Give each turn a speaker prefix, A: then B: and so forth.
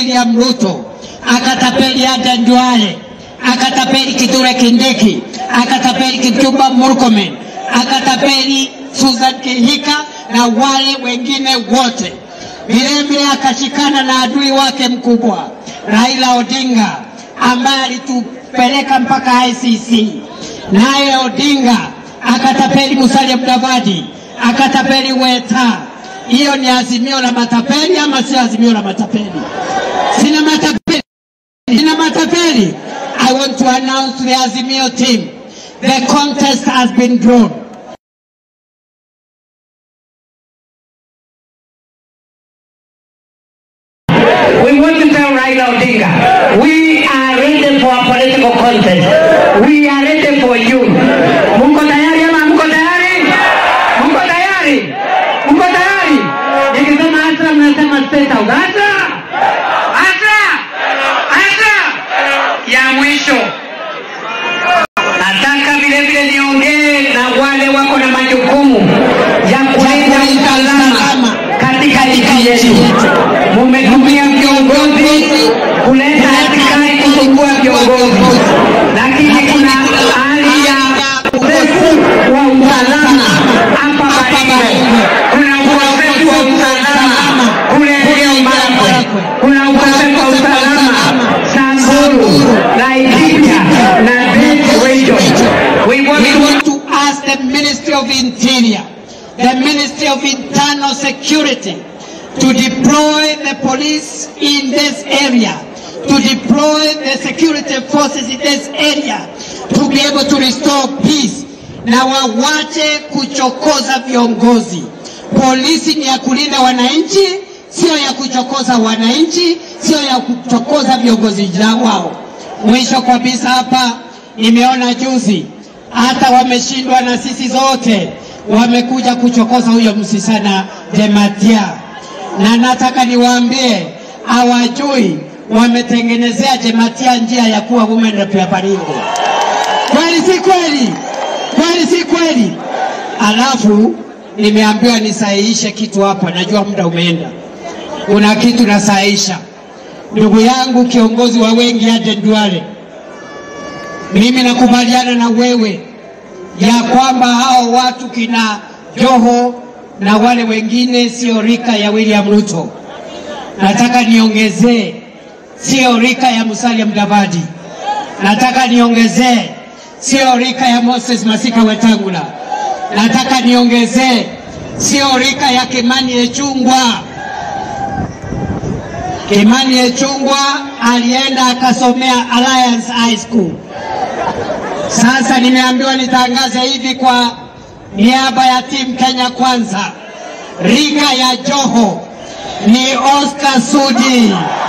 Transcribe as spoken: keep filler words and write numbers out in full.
A: William Ruto, akatapeli Aden Duale, akatapeli Kithure Kindiki, akatapeli Kipchumba Murkomen, akatapeli Susan Kihika na wale wengine wote. Vile vile akashikana na adui wake mkubwa Raila Odinga ambaye alitupeleka mpaka I C C. Naye Odinga akatapeli Musalia Mudavadi, akatapeli Weta. Hiyo ni azimio la matapeli ama si azimio la matapeli? Sina matapeli. Sina matapeli. I want to announce to the Azimio team, the contest has been drawn.
B: We want to tell Raila Odinga, we are ready for a political contest. We are ready for you. Mungo tayari ama mungo tayari? Mungo tayari? Mungo tayari? Nikisema asa mnasema state house. Asa! Asa! Asa! Ya mwisho. Nataka vile vile niongee na wale wako na majukumu ya kulinda usalama katika nchi yetu. Mumetumia viongozi kuleta askari kusumbua viongozi, lakini kuna hali ya ukosefu wa usalama hapa Baringo. Kuna ukosefu wa usalama kule Baringo. Kuna ukosefu wa usalama Samburu, Laikipia na Baringo.
A: We want to ask the Ministry of Interior, the Ministry of Internal Security, to deploy the police in this area, to deploy the security forces in this area, to be able to restore peace. Na wawache kuchokoza viongozi. Polisi ni ya kulinda wananchi, sio ya kuchokoza wananchi, sio ya kuchokoza viongozi wao. Mwisho kabisa hapa, nimeona juzi hata wameshindwa na sisi zote, wamekuja kuchokoza huyo msisana Jematia. Na nataka niwaambie, hawajui wametengenezea Jematia njia ya kuwa women rep ya Baringo. Kweli si kweli? Kweli si kweli? Alafu nimeambiwa nisahihishe kitu hapa, najua muda umeenda. Kuna kitu nasahihisha. Ndugu yangu kiongozi wa wengi Aden Duale, mimi nakubaliana na wewe ya kwamba hao watu kina Joho na wale wengine sio rika ya William Ruto. Nataka niongezee sio rika ya Musalia Mudavadi. Nataka niongezee sio rika ya Moses Masika Wetangula. Nataka niongezee sio rika ya Kimani Echungwa. Kimani Echungwa alienda akasomea Alliance High School. Sasa nimeambiwa nitangaze hivi kwa niaba ya team Kenya Kwanza, rika ya Joho ni Oscar Sudi.